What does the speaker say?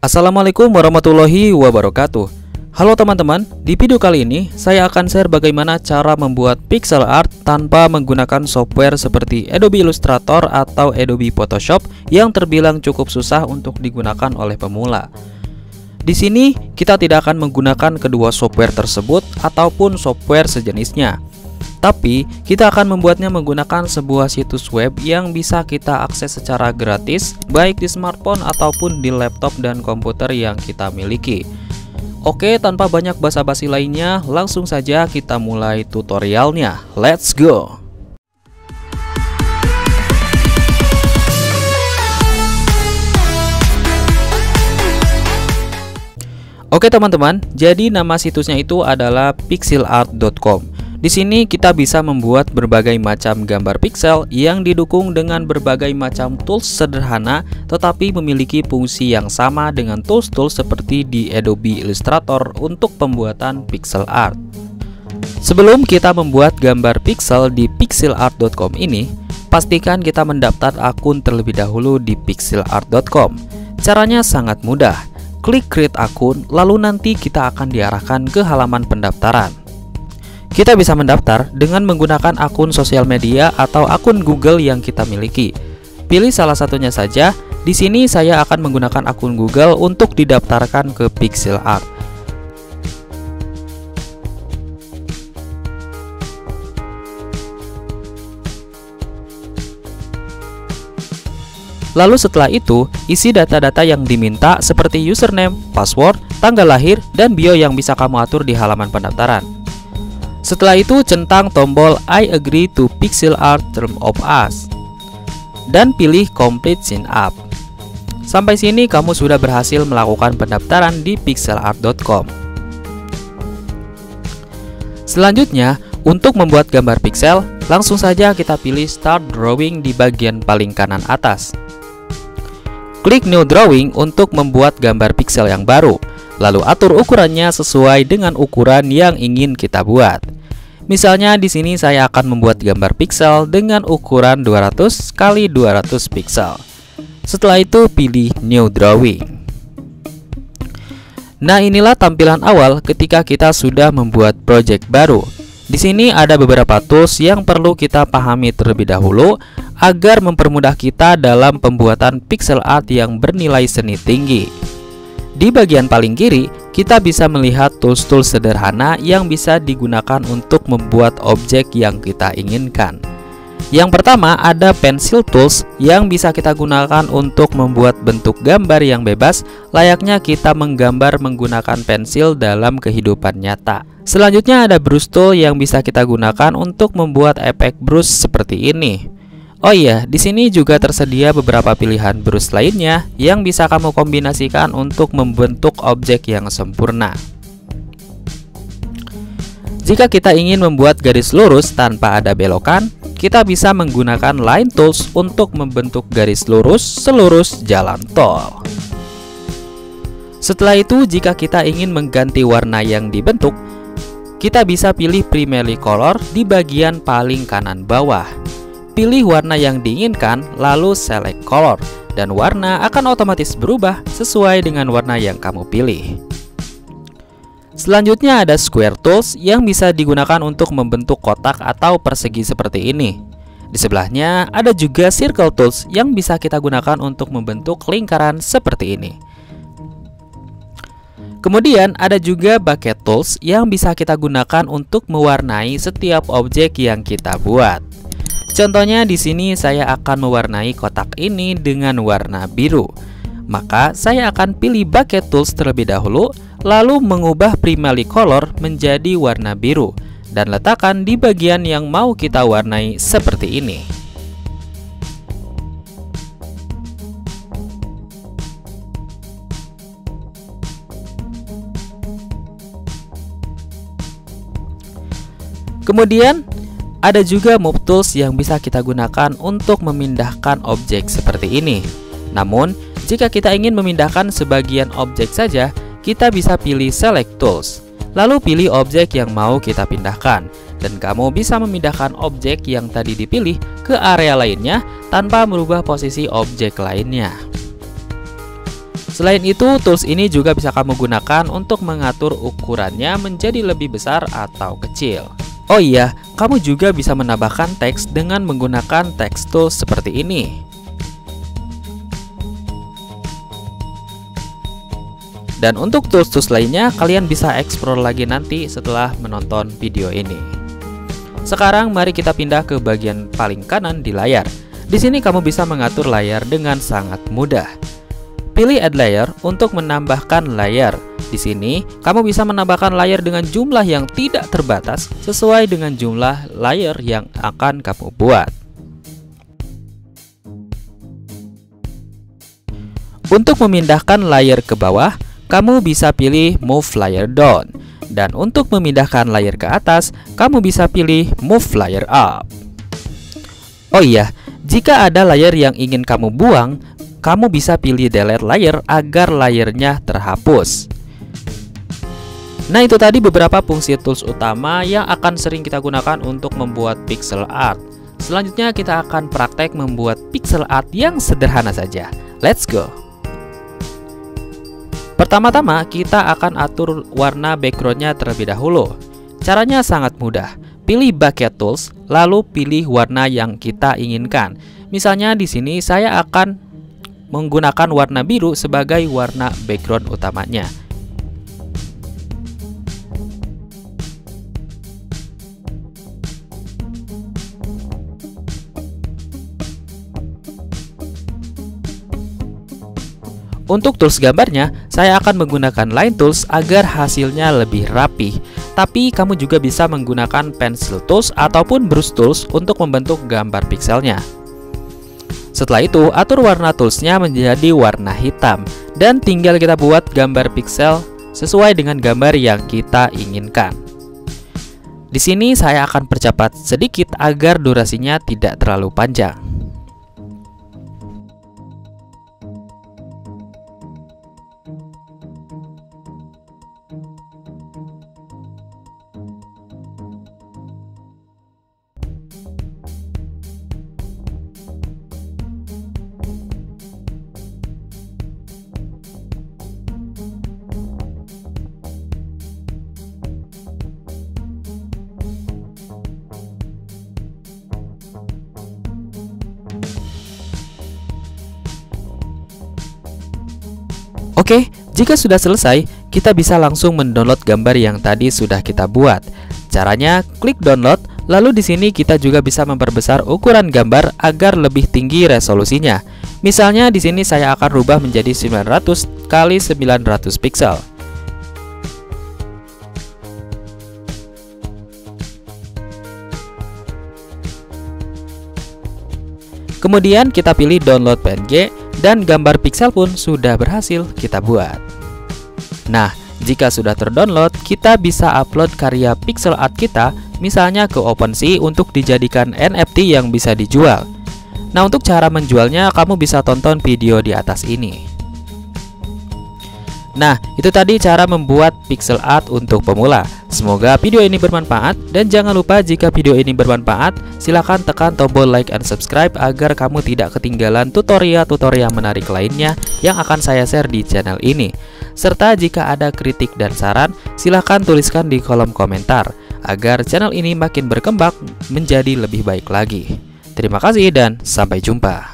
Assalamualaikum warahmatullahi wabarakatuh. Halo teman-teman, di video kali ini saya akan share bagaimana cara membuat pixel art tanpa menggunakan software seperti Adobe Illustrator atau Adobe Photoshop yang terbilang cukup susah untuk digunakan oleh pemula. Di sini kita tidak akan menggunakan kedua software tersebut ataupun software sejenisnya. Tapi, kita akan membuatnya menggunakan sebuah situs web yang bisa kita akses secara gratis, baik di smartphone ataupun di laptop dan komputer yang kita miliki. Oke, tanpa banyak basa-basi lainnya, langsung saja kita mulai tutorialnya. Let's go! Oke teman-teman, jadi nama situsnya itu adalah pixelart.com. Di sini kita bisa membuat berbagai macam gambar pixel yang didukung dengan berbagai macam tools sederhana tetapi memiliki fungsi yang sama dengan tools-tools seperti di Adobe Illustrator untuk pembuatan pixel art. Sebelum kita membuat gambar pixel di pixelart.com ini, pastikan kita mendaftar akun terlebih dahulu di pixelart.com. Caranya sangat mudah. Klik create akun, lalu nanti kita akan diarahkan ke halaman pendaftaran. Kita bisa mendaftar dengan menggunakan akun sosial media atau akun Google yang kita miliki. Pilih salah satunya saja. Di sini saya akan menggunakan akun Google untuk didaftarkan ke pixel art. Lalu setelah itu, isi data-data yang diminta seperti username, password, tanggal lahir, dan bio yang bisa kamu atur di halaman pendaftaran. Setelah itu, centang tombol I agree to pixel art term of us dan pilih complete sign up. Sampai sini kamu sudah berhasil melakukan pendaftaran di pixelart.com. Selanjutnya, untuk membuat gambar pixel, langsung saja kita pilih start drawing di bagian paling kanan atas. Klik new drawing untuk membuat gambar pixel yang baru. Lalu atur ukurannya sesuai dengan ukuran yang ingin kita buat. Misalnya di sini saya akan membuat gambar pixel dengan ukuran 200 x 200 pixel. Setelah itu pilih new drawing. Nah, inilah tampilan awal ketika kita sudah membuat project baru. Di sini ada beberapa tools yang perlu kita pahami terlebih dahulu agar mempermudah kita dalam pembuatan pixel art yang bernilai seni tinggi. Di bagian paling kiri, kita bisa melihat tools-tools sederhana yang bisa digunakan untuk membuat objek yang kita inginkan. Yang pertama ada pencil tools yang bisa kita gunakan untuk membuat bentuk gambar yang bebas, layaknya kita menggambar menggunakan pensil dalam kehidupan nyata. Selanjutnya ada brush tool yang bisa kita gunakan untuk membuat efek brush seperti ini. Oh iya, di sini juga tersedia beberapa pilihan brush lainnya yang bisa kamu kombinasikan untuk membentuk objek yang sempurna. Jika kita ingin membuat garis lurus tanpa ada belokan, kita bisa menggunakan line tools untuk membentuk garis lurus selurus jalan tol. Setelah itu, jika kita ingin mengganti warna yang dibentuk, kita bisa pilih primary color di bagian paling kanan bawah. Pilih warna yang diinginkan, lalu select color, dan warna akan otomatis berubah sesuai dengan warna yang kamu pilih. Selanjutnya ada square tools yang bisa digunakan untuk membentuk kotak atau persegi seperti ini. Di sebelahnya ada juga circle tools yang bisa kita gunakan untuk membentuk lingkaran seperti ini. Kemudian ada juga bucket tools yang bisa kita gunakan untuk mewarnai setiap objek yang kita buat. Contohnya di sini saya akan mewarnai kotak ini dengan warna biru. Maka saya akan pilih bucket tools terlebih dahulu, lalu mengubah primary color menjadi warna biru dan letakkan di bagian yang mau kita warnai seperti ini. Kemudian ada juga move tools yang bisa kita gunakan untuk memindahkan objek seperti ini. Namun, jika kita ingin memindahkan sebagian objek saja, kita bisa pilih select tools. Lalu pilih objek yang mau kita pindahkan, dan kamu bisa memindahkan objek yang tadi dipilih ke area lainnya tanpa merubah posisi objek lainnya. Selain itu, tools ini juga bisa kamu gunakan untuk mengatur ukurannya menjadi lebih besar atau kecil. Oh iya, kamu juga bisa menambahkan teks dengan menggunakan text tools seperti ini. Dan untuk tools-tools lainnya, kalian bisa explore lagi nanti setelah menonton video ini. Sekarang mari kita pindah ke bagian paling kanan di layar. Di sini kamu bisa mengatur layar dengan sangat mudah. Pilih Add Layer untuk menambahkan layar. Di sini, kamu bisa menambahkan layar dengan jumlah yang tidak terbatas sesuai dengan jumlah layar yang akan kamu buat. Untuk memindahkan layar ke bawah, kamu bisa pilih Move Layer Down. Dan untuk memindahkan layar ke atas, kamu bisa pilih Move Layer Up. Oh iya, jika ada layar yang ingin kamu buang, kamu bisa pilih Delete Layer agar layernya terhapus. Nah, itu tadi beberapa fungsi tools utama yang akan sering kita gunakan untuk membuat pixel art. Selanjutnya kita akan praktek membuat pixel art yang sederhana saja. Let's go! Pertama-tama kita akan atur warna backgroundnya terlebih dahulu. Caranya sangat mudah. Pilih Bucket Tools, lalu pilih warna yang kita inginkan. Misalnya di sini saya akan menggunakan warna biru sebagai warna background utamanya. Untuk tools gambarnya, saya akan menggunakan Line Tools agar hasilnya lebih rapi. Tapi kamu juga bisa menggunakan Pencil Tools ataupun Brush Tools untuk membentuk gambar pixelnya. Setelah itu, atur warna toolsnya menjadi warna hitam. Dan tinggal kita buat gambar pixel sesuai dengan gambar yang kita inginkan. Di sini saya akan percepat sedikit agar durasinya tidak terlalu panjang. Oke, jika sudah selesai, kita bisa langsung mendownload gambar yang tadi sudah kita buat. Caranya, klik download, lalu di sini kita juga bisa memperbesar ukuran gambar agar lebih tinggi resolusinya. Misalnya di sini saya akan rubah menjadi 900 x 900 pixel. Kemudian kita pilih download PNG dan gambar pixel pun sudah berhasil kita buat. Nah, jika sudah terdownload, kita bisa upload karya pixel art kita misalnya ke OpenSea untuk dijadikan NFT yang bisa dijual. Nah, untuk cara menjualnya kamu bisa tonton video di atas ini. Nah, itu tadi cara membuat pixel art untuk pemula. Semoga video ini bermanfaat, dan jangan lupa jika video ini bermanfaat, silahkan tekan tombol like and subscribe agar kamu tidak ketinggalan tutorial-tutorial menarik lainnya yang akan saya share di channel ini. Serta jika ada kritik dan saran, silahkan tuliskan di kolom komentar agar channel ini makin berkembang menjadi lebih baik lagi. Terima kasih dan sampai jumpa.